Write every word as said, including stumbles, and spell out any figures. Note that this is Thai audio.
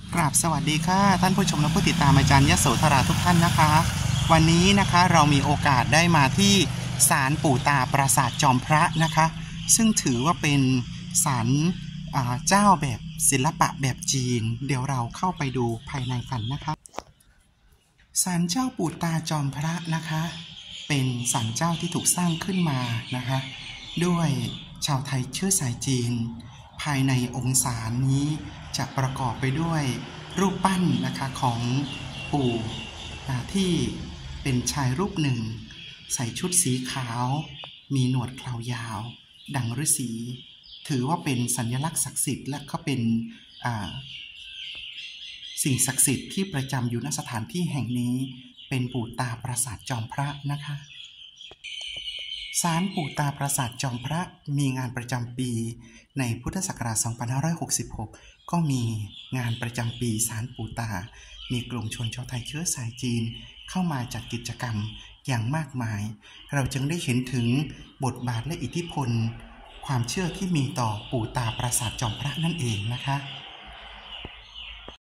กราบสวัสดีค่ะท่านผู้ชมและผู้ติดตามอาจารย์ยโสธราทุกท่านนะคะวันนี้นะคะเรามีโอกาสได้มาที่ศาลปู่ตาปราสาทจอมพระนะคะซึ่งถือว่าเป็นศาลเจ้าแบบศิลปะแบบจีนเดี๋ยวเราเข้าไปดูภายในกันนะคะศาลเจ้าปู่ตาจอมพระนะคะเป็นศาลเจ้าที่ถูกสร้างขึ้นมานะคะด้วยชาวไทยเชื้อสายจีนภายในองค์ศาลนี้จะประกอบไปด้วยรูปปั้นนะคะของปู่ที่เป็นชายรูปหนึ่งใส่ชุดสีขาวมีหนวดเครายาวดังฤาษีถือว่าเป็นสัญลักษณ์ศักดิ์สิทธิ์และก็เป็นสิ่งศักดิ์สิทธิ์ที่ประจำอยู่ณสถานที่แห่งนี้เป็นปู่ตาปราสาทจอมพระนะคะศาลปู่ตาปราสาทจอมพระมีงานประจำปีในพุทธศักราช สองพันห้าร้อยหกสิบหก ก็มีงานประจำปีศาลปู่ตามีกลุ่มชนชาวไทยเชื้อสายจีนเข้ามาจัดกิจกรรมอย่างมากมายเราจึงได้เห็นถึงบทบาทและอิทธิพลความเชื่อที่มีต่อปู่ตาปราสาทจอมพระนั่นเองนะคะ